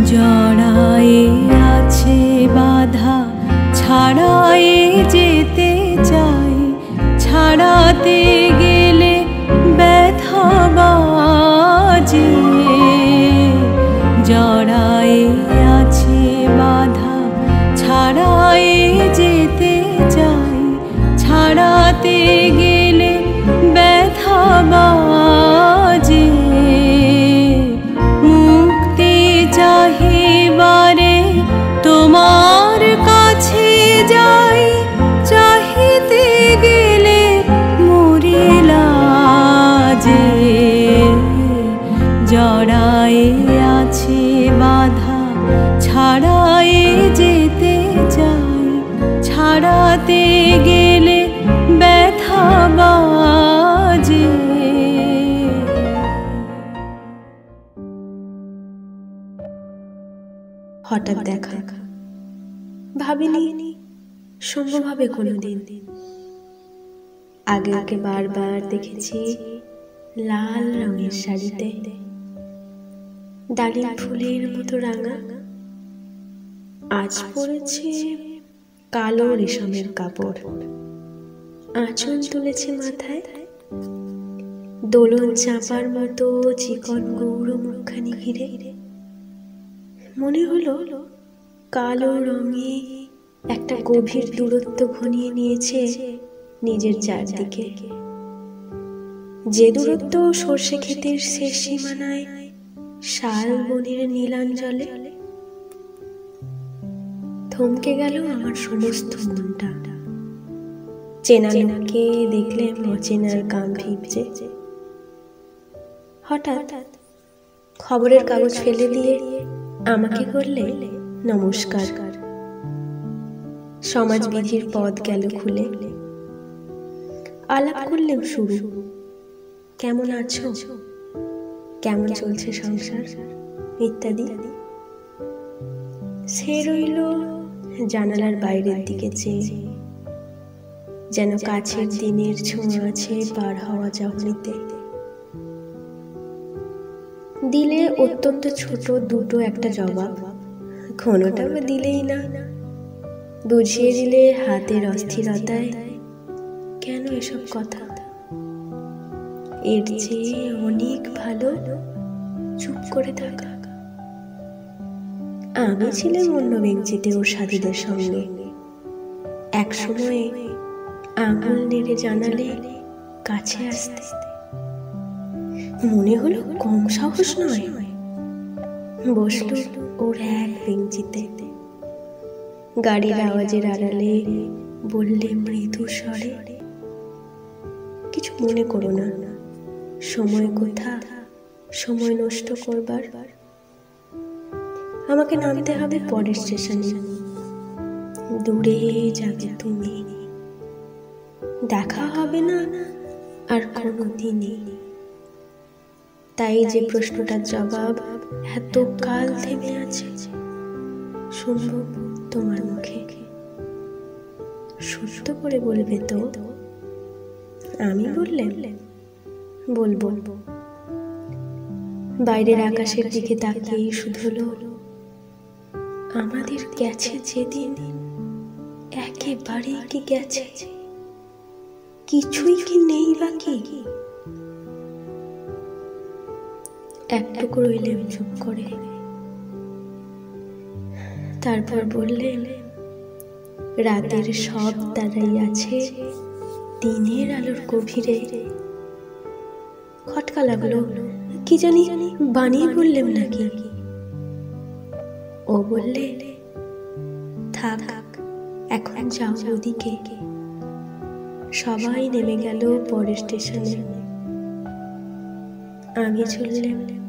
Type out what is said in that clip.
জড়ায়ে আছে বাধা, ছাড়ায়ে যেতে চাই, ছাড়াতে গেলে ব্যথা বাজে। জড়ায়ে আছে বাধা, ছাড়ায়ে যেতে চাই, ছাড়াতে গেলে ব্যথা বাজে। মুক্তি চাহিবারে তোমার কাছে যাই, চাহিতে গেলে মরি লাজে। জড়ায়ে আছে বাধা, ছাড়ায়ে যেতে চাই, ছাড়াতে গেলে ব্যথা বাজে। হঠাৎ দেখা, ভাবিনি সম্ভব হবে কোনোদিন। আগে ওকে বারবার দেখেছি লাল রঙের শাড়িতে, ডালিম ফুলের মতো রাঙা। আজ পরেছে কালো রেশমের কাপড়, আঁচল তুলেছে মাথায়, দোলন চাপার মতো চিকন গৌর মুখখানি ঘিরে। মনে হলো কালো রঙে একটা গভীর দূরত্ব ঘনিয়ে নিয়েছে নিজের চারদিকে, যে দূরত্ব সর্ষে ক্ষেতের শেষ সীমানায় শাল বনের নীলাঞ্জলে। থমকে গেল আমার সমস্ত মনটা। চেনা লোককে দেখলে অচেনার কাম ভিজে। হঠাৎ খবরের কাগজ ফেলে দিয়ে আমাকে করলে নমস্কার। সমাজবিধির পথ গেল খুলে। আলাপ করলাম শুরু, কেমন আছো, কেমন চলছে সংসার ইত্যাদি। সে রইল জানালার বাইরের দিকে চেয়ে, যেন কাছের দিনের ছোঁয়া আছে পার হওয়া চাহনিতে। দিলে অত্যন্ত ছোট দুটো একটা জবাব, কোনোটা বা দিলেই না। বুঝিয়ে দিলে হাতের অস্থিরতায় কেন এসব কথা। এর চেয়ে অনেক ভালো চুপ করে থাকা। আমি ছিলাম অন্য বেঞ্চিতে ওর সাথীদের সঙ্গে। এক সময়ে আঙুল নেড়ে জানালে কাছে আসতে। মনে হলো কম সাহস নয়। বসল ওর এক বেঞ্চিতে। গাড়ির আওয়াজের আড়ালে বললে মৃদু স্বরে, কিছু মনে করো না, সময় কোথা, সময় নষ্ট করবার। আমাকে নামতে হবে পরের স্টেশনে। দূরে যাবে তুমি, দেখা হবে না আর কোনোদিনই। তাই যে প্রশ্নটার জবাব এত কাল থেমে আছে, শুনব তোমার মুখে। সত্য করে বলবে তো? আমি বললেন বলবো। বাইরের আকাশের দিকে তাকিয়ে শুধু হলো, আমাদের গেছে যেদিন একেবারে কি গেছে, কিছুই কি নেই বাকি। একটুকু রইলেন চুপ করে। তারপর বললেন, রাতের সব তারাই আছে দিনের আলোর গভীরে। খটকা লাগলো, কি জানি বানিয়ে বললেন নাকি। ও বললে, থাক এখন যাও ওদিকে। সবাই নেমে গেল পরের স্টেশনে। আমি চললাম